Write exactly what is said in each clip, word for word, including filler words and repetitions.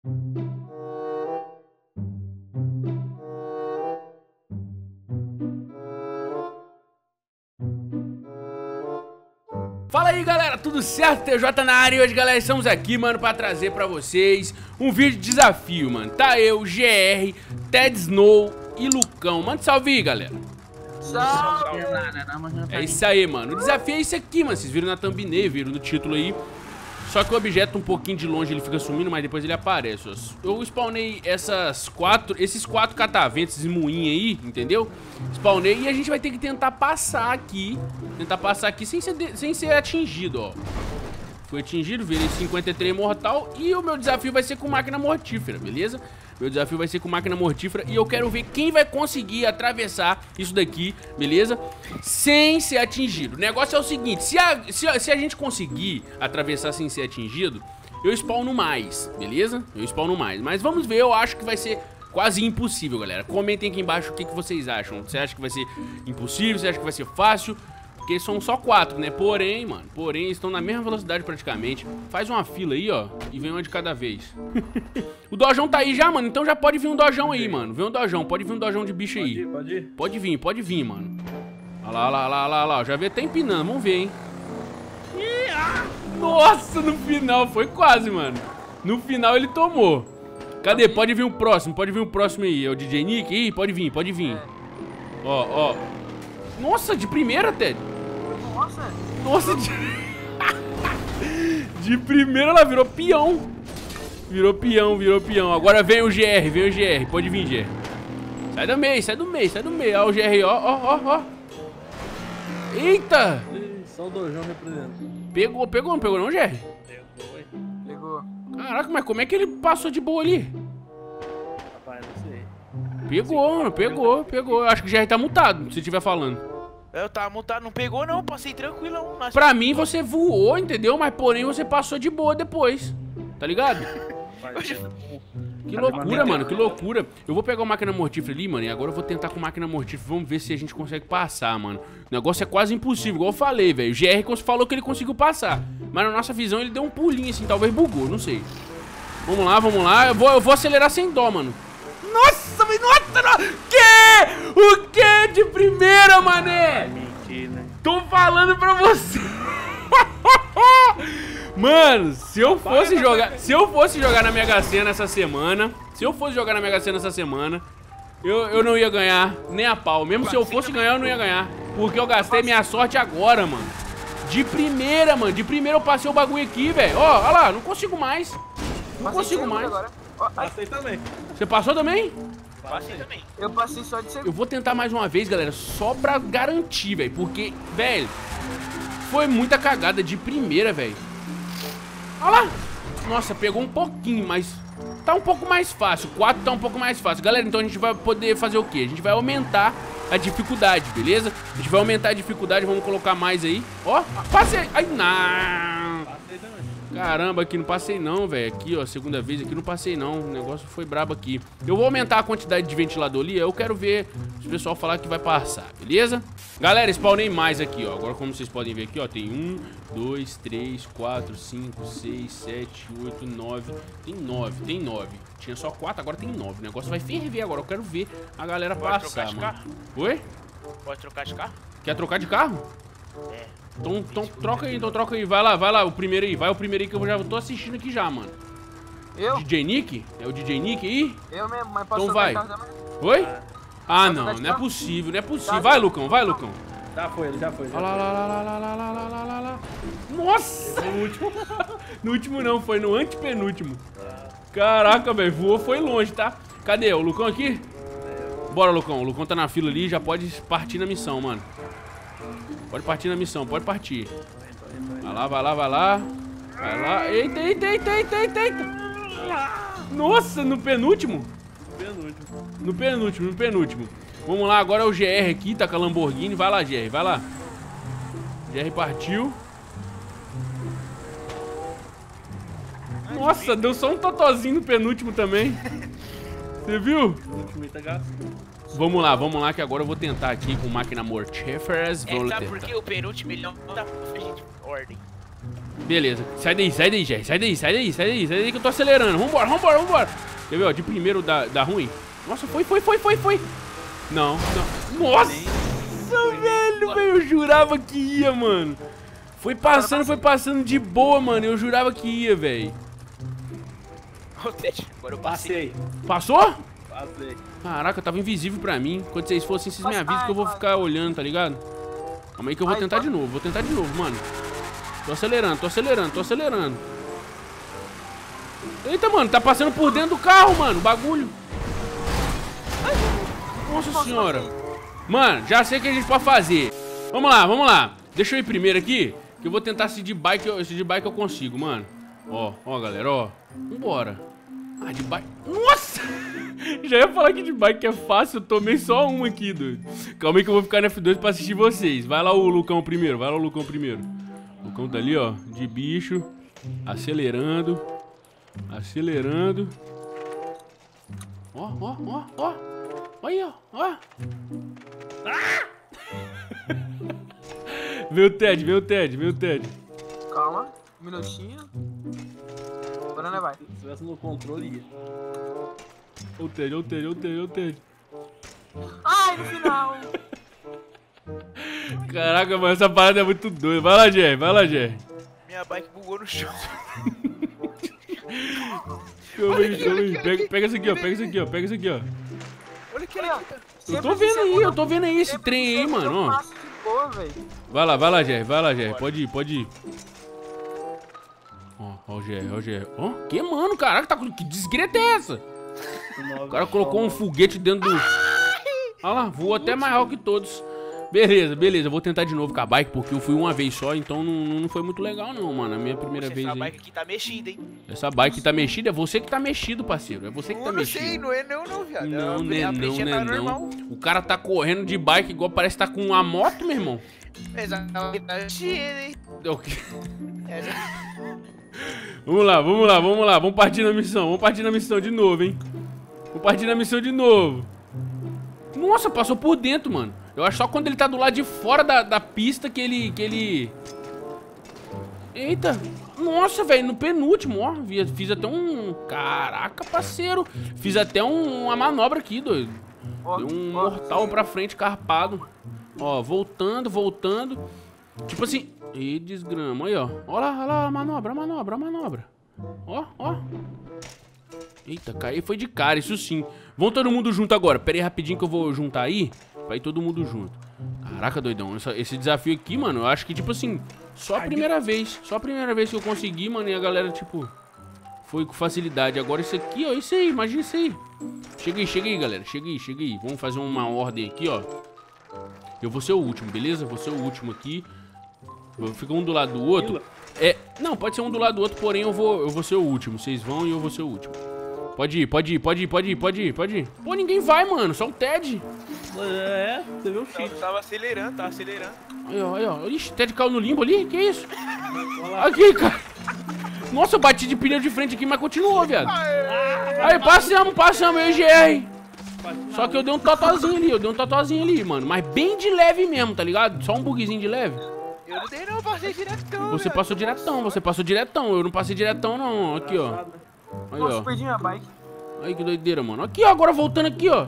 Fala aí, galera, tudo certo? T J na área e hoje, galera, estamos aqui, mano, pra trazer pra vocês um vídeo de desafio, mano. Tá eu, G R, Ted Snow e Lucão. Manda salve aí, galera. Salve! É isso aí, mano. O desafio é esse aqui, mano. Vocês viram na thumbnail, viram no título aí. Só que o objeto um pouquinho de longe ele fica sumindo, mas depois ele aparece, ó. Eu spawnei essas quatro, esses quatro cataventos, esses moinhos aí, entendeu? Spawnei e a gente vai ter que tentar passar aqui. Tentar passar aqui sem ser, de, sem ser atingido, ó. Foi atingido, virei cinquenta e três mortal. E o meu desafio vai ser com máquina mortífera, beleza? Meu desafio vai ser com máquina mortífera e eu quero ver quem vai conseguir atravessar isso daqui, beleza? Sem ser atingido. O negócio é o seguinte, se a, se a, se a gente conseguir atravessar sem ser atingido, eu spawno mais, beleza? Eu spawno mais, mas vamos ver, eu acho que vai ser quase impossível, galera. Comentem aqui embaixo o que, que vocês acham. Você acha que vai ser impossível? Você acha que vai ser fácil? Porque são só quatro, né? Porém, mano, porém, estão na mesma velocidade praticamente. Faz uma fila aí, ó, e vem uma de cada vez. O dojão tá aí já, mano, então já pode vir um dojão aí, mano. Vem um dojão, pode vir um dojão de bicho aí. Pode ir, pode ir. Pode vir, pode vir, mano. Olha lá, olha lá, olha lá, olha lá, já vê até empinando, vamos ver, hein. Nossa, no final, foi quase, mano. No final ele tomou. Cadê? Pode vir o próximo, pode vir o próximo aí. É o D J Nick? Ih, pode vir, pode vir. Ó, ó. Nossa, de primeira, Ted. Nossa! Nossa, de... de primeira ela virou peão. Virou peão, virou peão. Agora vem o G R, vem o G R. Pode vir, G R. Sai do meio, sai do meio, sai do meio. Ó o G R, ó, ó, ó, ó. Eita! Só o dojão representando. Pegou, pegou, não pegou não, G R? Pegou, hein? Pegou. Caraca, mas como é que ele passou de boa ali? Rapaz, não sei. Pegou, mano, pegou, pegou. Eu acho que o G R tá mutado, se estiver falando. Eu tava montado, não pegou não, passei tranquilão. Mas... Pra mim você voou, entendeu? Mas porém você passou de boa depois. Tá ligado? Que loucura, mano, que loucura. Eu vou pegar a máquina mortífera ali, mano, e agora eu vou tentar com máquina mortífera. Vamos ver se a gente consegue passar, mano. O negócio é quase impossível, igual eu falei, velho. O G R falou que ele conseguiu passar, mas na nossa visão ele deu um pulinho assim, talvez bugou, não sei. Vamos lá, vamos lá. Eu vou, eu vou acelerar sem dó, mano. Nossa, mas nossa, não. Que? O que de primeira, mané? Mentira. Tô falando pra você. Mano, se eu fosse jogar, se eu fosse jogar na Mega Sena essa semana, se eu fosse jogar na Mega Sena essa semana, eu, eu não ia ganhar nem a pau. Mesmo se eu fosse ganhar, eu não ia ganhar. Porque eu gastei minha sorte agora, mano. De primeira, mano. De primeira eu passei o bagulho aqui, velho. Ó, olha lá, não consigo mais. Não consigo mais. Passei também. Você passou também? Passei também. Eu passei só de segundo. Eu vou tentar mais uma vez, galera, só pra garantir, velho. Porque, velho, foi muita cagada de primeira, velho. Olha lá. Nossa, pegou um pouquinho, mas tá um pouco mais fácil. quatro tá um pouco mais fácil. Galera, então a gente vai poder fazer o quê? A gente vai aumentar a dificuldade, beleza? A gente vai aumentar a dificuldade, vamos colocar mais aí. Ó, passei. Ai, não. Passei também. Caramba, aqui não passei não, velho. Aqui, ó, segunda vez aqui não passei não. O negócio foi brabo aqui. Eu vou aumentar a quantidade de ventilador ali. Eu quero ver se o pessoal falar que vai passar, beleza? Galera, spawnei mais aqui, ó. Agora, como vocês podem ver aqui, ó, tem um, dois, três, quatro, cinco, seis, sete, oito, nove. Tem nove, tem nove. Tinha só quatro, agora tem nove. O negócio vai ferver agora. Eu quero ver a galera Pode passar, trocar de mano. carro? Oi? Pode trocar de carro? Quer trocar de carro? É. Então, então troca aí, então troca aí. Vai lá, vai lá, o primeiro aí. Vai o primeiro aí que eu já tô assistindo aqui já, mano. Eu? D J Nick? É o D J Nick aí? Eu mesmo, mas posso Então trocar vai. de carro também? Oi? Ah, Posso não, trocar de não é carro? possível, não é possível. Tá, Vai, tá. Lucão, vai, Lucão. Já foi, ele já foi. Já Olha lá, lá, lá, lá, lá, lá, lá, lá, lá, lá, lá. Nossa! foi. No último. No último não, foi no antepenúltimo. Caraca, velho, voou, foi longe, tá? Cadê? O Lucão aqui? Bora, Lucão. O Lucão tá na fila ali, já pode partir na missão, mano. Pode partir na missão, pode partir. Vai lá, vai lá, vai lá. Vai lá. Eita, eita, eita, eita, eita, eita. Nossa, no penúltimo? Penúltimo. No penúltimo, no penúltimo. Vamos lá, agora é o G R aqui, tá com a Lamborghini. Vai lá, G R, vai lá. G R partiu. Nossa, deu só um totozinho no penúltimo também. Você viu? O último tá gasto. Vamos lá, vamos lá, que agora eu vou tentar aqui com máquina mortíferas. É, Vou sabe tentar. por que o penúltimo ele não dá pra gente ordem? Beleza. Sai daí, sai daí, Jerry. Sai daí, sai daí, sai daí, sai daí que eu tô acelerando. Vambora, vambora, vambora. Quer ver, ó? De primeiro dá, dá ruim. Nossa, foi, foi, foi, foi, foi. Não, não. Nossa, velho, velho. Eu jurava que ia, mano. Foi passando, foi passando de boa, mano. Eu jurava que ia, velho. Ô, Ted, agora eu passei. Passei. Passou? Passei. Caraca, tava invisível pra mim. Quando vocês fossem, vocês me avisam que eu vou ficar olhando, tá ligado? Calma aí que eu vou tentar de novo, vou tentar de novo, mano. Tô acelerando, tô acelerando, tô acelerando. Eita, mano, tá passando por dentro do carro, mano, o bagulho. Nossa senhora. Mano, já sei o que a gente pode fazer. Vamos lá, vamos lá. Deixa eu ir primeiro aqui, que eu vou tentar se de bike, se de bike eu consigo, mano. Ó, ó, galera, ó. Vambora. Ah, de bike. Nossa! Já ia falar que de bike é fácil, eu tomei só um aqui, doido. Calma aí que eu vou ficar no F dois pra assistir vocês. Vai lá o Lucão primeiro, vai lá o Lucão primeiro. O Lucão tá ali, ó, de bicho. Acelerando. Acelerando. Ó, ó, ó, ó. Olha, ó. Ah! Vem o Ted, vem o Ted, vem o Ted. Calma, um minutinho. Agora não vai. Se tivesse no controle, ia. Ô Ted, ô Ted, ô Ted, ô Ted. Ai, no final. Caraca, mano, essa parada é muito doida. Vai lá, Jerry, vai lá, Jerry. Minha bike bugou no chão. Calma aí, calma aí. Pega, pega isso aqui, ó, pega isso aqui, ó, pega isso aqui, ó. Olha aquele aqui, cara. Eu tô vendo aí, eu tô vendo aí esse trem aí, mano, ó. Vai lá, vai lá, Jerry, vai lá, Jerry. Pode ir, pode ir. Ó, ó o Jerry, ó o Jerry. Ó, que mano, caraca, tá com... que desgreta é essa? O cara colocou um foguete dentro do... Olha lá, voou até mais alto que todos. Beleza, beleza, eu vou tentar de novo com a bike, porque eu fui uma vez só, então não, não foi muito legal não, mano, a minha primeira Poxa, vez essa aí. bike aqui tá mexida, hein? Essa bike tá mexida, é você que tá mexido, parceiro, é você que tá Eu não mexido. sei, não é não, não, viado. Não, Eu- né, a não, peixinha né, tá não. normal. O cara tá correndo de bike igual parece que tá com uma moto, meu irmão. Essa tá mexida, hein? É o quê? Essa- Vamos lá, vamos lá, vamos lá, vamos partir na missão, vamos partir na missão de novo, hein. Vamos partir na missão de novo. Nossa, passou por dentro, mano. Eu acho só quando ele tá do lado de fora da, da pista que ele, que ele... Eita. Nossa, velho, no penúltimo, ó. Fiz até um... Caraca, parceiro. Fiz até um, uma manobra aqui, doido. Deu um mortal pra frente, carpado. Ó, voltando, voltando. Tipo assim... Ih, desgrama. Aí, ó. Ó lá, ó lá, a manobra, a manobra, a manobra. Ó, ó. Eita, caí, foi de cara, isso sim. Vamos todo mundo junto agora. Pera aí rapidinho que eu vou juntar aí. Pra ir todo mundo junto. Caraca, doidão. Essa, esse desafio aqui, mano, eu acho que, tipo assim, só a primeira vez. Só a primeira vez que eu consegui, mano, e a galera, tipo, foi com facilidade. Agora isso aqui, ó, isso aí, imagina isso aí. Chega aí, chega aí, galera. Chega aí, chega aí. Vamos fazer uma ordem aqui, ó. Eu vou ser o último, beleza? Vou ser o último aqui. Fica um do lado do outro. É, não, pode ser um do lado do outro, porém eu vou, eu vou ser o último. Vocês vão e eu vou ser o último. Pode ir, pode ir, pode ir, pode ir, pode ir, pode ir. Pô, ninguém vai, mano, só o Ted. É, você viu o cheat. Eu tava acelerando, tava acelerando. Aí, ó, aí, ó. Ixi, Ted caiu no limbo ali, que isso? Aqui, cara. Nossa, eu bati de pneu de frente aqui, mas continuou, viado. Aí, passamos, passamos, eu e G R. Só que eu dei um totozinho ali, eu dei um totozinho ali, mano. Mas bem de leve mesmo, tá ligado? Só um bugzinho de leve. Eu não dei não, eu passei diretão. Você velho. passou diretão, você passou diretão. Eu não passei diretão, não. Aqui, ó. Aí, Nossa, ó. perdi minha bike. Aí, que doideira, mano. Aqui, ó, agora voltando aqui, ó.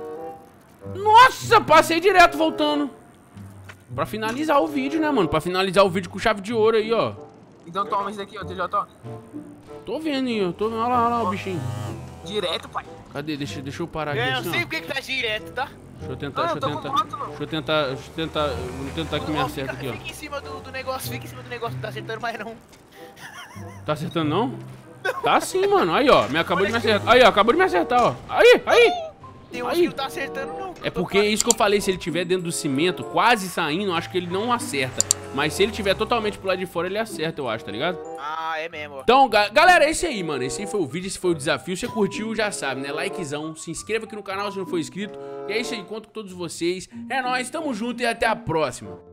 Nossa, passei direto voltando. Pra finalizar o vídeo, né, mano? Pra finalizar o vídeo com chave de ouro aí, ó. Então toma isso aqui, ó, T J. Tô vendo aí, ó. Tô vendo. Olha lá, olha lá o bichinho. Direto, pai. Cadê? Deixa, deixa eu parar aqui É, eu assim, sei ó. porque que tá direto, tá? Deixa eu tentar, Ah, deixa eu eu tô com tentar. moto, não. Deixa eu tentar, deixa eu tentar. Vou tentar que me Ó, acerta fica, aqui, fica em cima do, do negócio, fica em cima do negócio, não tá acertando mais não. ó. Tá acertando, não? Tá sim, mano. Aí, ó. Me acabou de me acertar. Aí, ó. Acabou de me acertar, ó. Aí, aí. Tem uns Aí. que não tá acertando não. É porque é isso que eu falei, se ele tiver dentro do cimento, quase saindo, eu acho que ele não acerta. Mas se ele tiver totalmente pro lado de fora, ele acerta, eu acho, tá ligado? Ah, é mesmo, ó. Então, ga galera, é isso aí, mano. Esse aí foi o vídeo, esse foi o desafio. Se você curtiu, já sabe, né? Likezão, se inscreva aqui no canal se não for inscrito. E é isso aí, conto com todos vocês. É nóis, tamo junto e até a próxima.